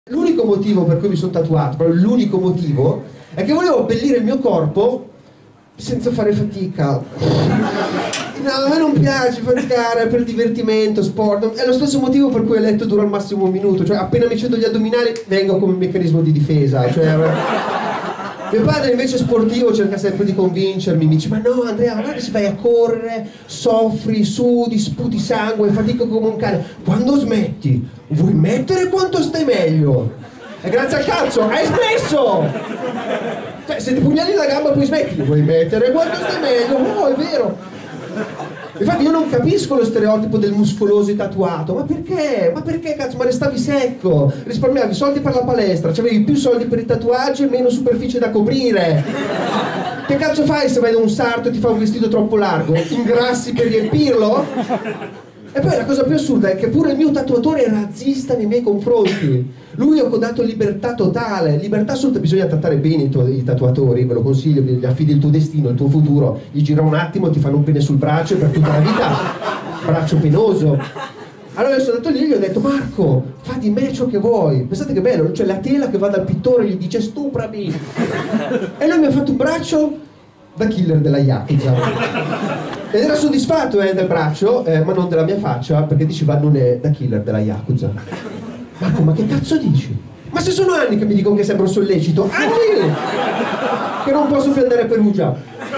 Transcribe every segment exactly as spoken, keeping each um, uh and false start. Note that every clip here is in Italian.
L'unico motivo per cui mi sono tatuato, proprio l'unico motivo, è che volevo abbellire il mio corpo senza fare fatica. No, a me non piace faticare per divertimento, sport. È lo stesso motivo per cui a letto dura al massimo un minuto. Cioè, appena mi cedo gli addominali, vengo come meccanismo di difesa. Cioè, mio padre invece sportivo cerca sempre di convincermi, mi dice: ma no Andrea, guarda che se vai a correre, soffri, sudi, sputi sangue, fatico come un cane. Quando smetti, vuoi mettere quanto stai meglio? E grazie al cazzo, hai smesso! Cioè, se ti pugnali la gamba poi smetti, vuoi mettere quanto stai meglio? No, è vero! Infatti io non capisco lo stereotipo del muscoloso e tatuato. Ma perché? Ma perché cazzo? Ma restavi secco, risparmiavi soldi per la palestra, avevi più soldi per i tatuaggi e meno superficie da coprire. Che cazzo fai se vai da un sarto e ti fa un vestito troppo largo? Ingrassi per riempirlo? E poi la cosa più assurda è che pure il mio tatuatore è razzista nei miei confronti. Lui ha dato libertà totale, libertà assoluta. Bisogna trattare bene i, tuoi, i tatuatori, ve lo consiglio, gli affidi il tuo destino, il tuo futuro, gli gira un attimo, ti fanno un pene sul braccio per tutta la vita, braccio penoso. Allora io sono andato lì e gli ho detto: Marco, fa di me ciò che vuoi. Pensate che bello, c'è la tela che va dal pittore e gli dice: stuprami. E lui mi ha fatto un braccio da killer della Yakuza. Ed era soddisfatto eh, del braccio, eh, ma non della mia faccia, perché diceva: non è da killer della Yakuza. Marco, ma che cazzo dici? Ma se sono anni che mi dicono che sembro sollecito, anni che non posso più andare a Perugia.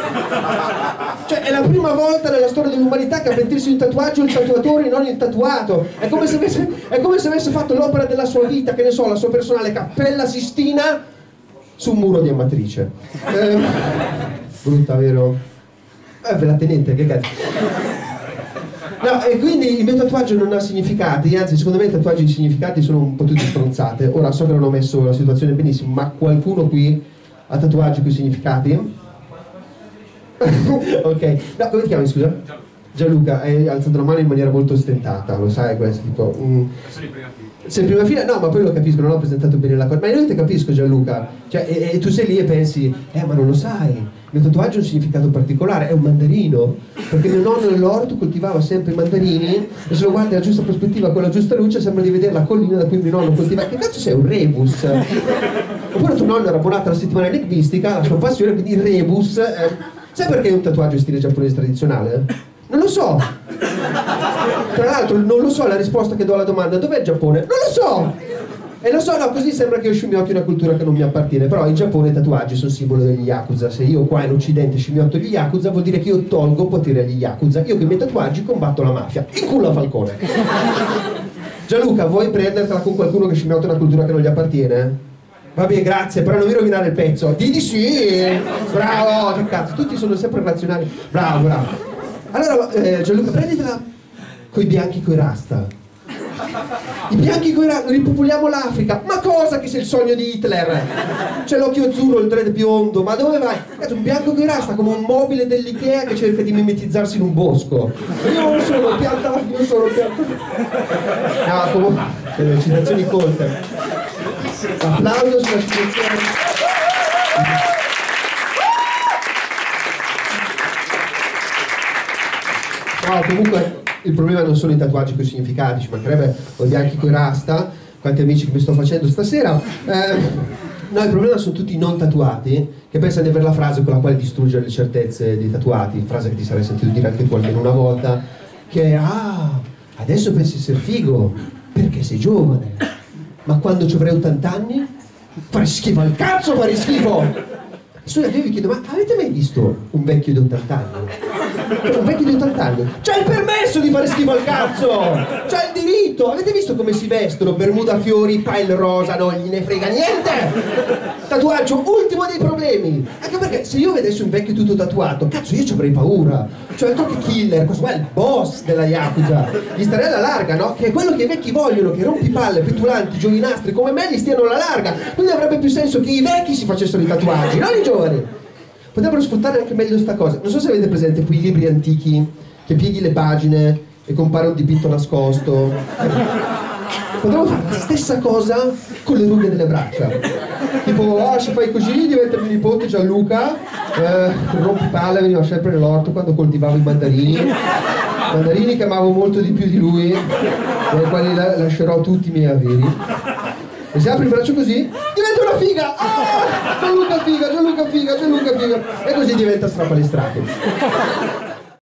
Cioè è la prima volta nella storia dell'umanità che a pentirsi di un tatuaggio il tatuatore, non il tatuato. È come se avesse, è come se avesse fatto l'opera della sua vita, che ne so, la sua personale Cappella Sistina su un muro di Amatrice. Eh, brutta, vero? Eh, ve la tenete, che cazzo. No, e quindi il mio tatuaggio non ha significati, anzi secondo me i tatuaggi di significati sono un po' tutti stronzate. Ora so che non ho messo la situazione benissimo, ma qualcuno qui ha tatuaggi con i significati? Ok, no, come ti chiami, scusa? Gianluca, hai alzato la mano in maniera molto ostentata, lo sai questo, tipo... Mm. Sono in prima fila. Sei in prima fila? No, ma poi lo capisco, non ho presentato bene la cosa. Ma io ti capisco, Gianluca. Cioè, e, e tu sei lì e pensi: eh, ma non lo sai, il mio tatuaggio ha un significato particolare, è un mandarino. Perché mio nonno nell'orto coltivava sempre i mandarini, e se lo guardi alla giusta prospettiva, con la giusta luce, sembra di vedere la collina da cui mio nonno coltivava. Che cazzo sei, un rebus? Oppure tuo nonno era abbonato alla settimana enigmistica, la sua passione, quindi rebus. Eh. Sai perché è un tatuaggio in stile giapponese tradizionale? Non lo so. Tra l'altro non lo so la risposta che do alla domanda: dov'è il Giappone? Non lo so. E lo so, no, così sembra che io scimmiotto una cultura che non mi appartiene. Però in Giappone i tatuaggi sono simbolo degli Yakuza. Se io qua in Occidente scimmiotto gli Yakuza, vuol dire che io tolgo potere agli Yakuza. Io con i miei tatuaggi combatto la mafia. In culo a Falcone. Gianluca, vuoi prendertela con qualcuno che scimmiotta una cultura che non gli appartiene? Vabbè, grazie, però non mi rovinare il pezzo. Di di sì! Bravo, che cazzo, tutti sono sempre razionali. Bravo, bravo. Allora, eh, Gianluca, prenditela coi bianchi coi rasta. I bianchi coi rasta, ripopoliamo l'Africa. Ma cosa che sei il sogno di Hitler? C'è l'occhio azzurro, il dread biondo, ma dove vai? Cazzo, un bianco coi rasta come un mobile dell'Ikea che cerca di mimetizzarsi in un bosco. Io non sono pianta, io sono pianta. No, comunque, eh, citazioni colte. Applauso sulla citazione. No, comunque il problema non sono i tatuaggi con i significati, ci mancherebbe, o bianchi coi rasta, quanti amici che mi sto facendo stasera. Eh, no, il problema sono tutti i non tatuati che pensano di avere la frase con la quale distruggere le certezze dei tatuati, frase che ti sarei sentito dire anche tu almeno una volta, che è: ah, adesso pensi di essere figo perché sei giovane. Ma quando ci avrai ottanta anni fare schifo al cazzo, fare schifo! Scusa, io vi chiedo, ma avete mai visto un vecchio di ottanta anni? Un vecchio di ottanta anni c'ha il permesso di fare schifo al cazzo! C'ha il diritto! Avete visto come si vestono? Bermuda fiori, pile rosa, non gliene frega niente! Tatuaggio, ultimo dei problemi! Anche perché se io vedessi un vecchio tutto tatuato, cazzo, io ci avrei paura! Cioè, il tocco killer, questo qua è il boss della Yakuza! Gli starei alla larga, no? Che è quello che i vecchi vogliono, che rompipalle, petulanti, giovinastri come me gli stiano alla larga! Quindi avrebbe più senso che i vecchi si facessero i tatuaggi, non i giovani! Potrebbero sfruttare anche meglio sta cosa. Non so se avete presente quei libri antichi che pieghi le pagine e compare un dipinto nascosto. Potremmo fare la stessa cosa con le rughe delle braccia. Tipo, oh, se fai così diventa mio nipote Gianluca, eh, rompipalle, veniva sempre nell'orto quando coltivavo i mandarini. Mandarini che amavo molto di più di lui, dai quali lascerò tutti i miei averi. E se apri il braccio così, diventa una figa! Ah! Gianluca figa, Gianluca figa, Gianluca figa! E così diventa strapalestrato.